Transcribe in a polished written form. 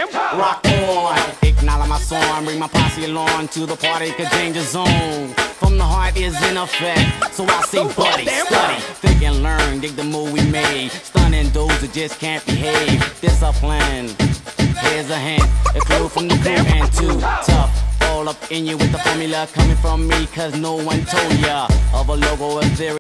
Rock on, acknowledge my song, bring my posse along to the party, cause danger zone from the heart is in effect. So I say buddy, study, think and learn, dig the move we made. Stunning those that just can't behave. Discipline, here's a hint, a clue from the crew and too tough. All up in you with the formula coming from me, cause no one told ya of a logo of theory.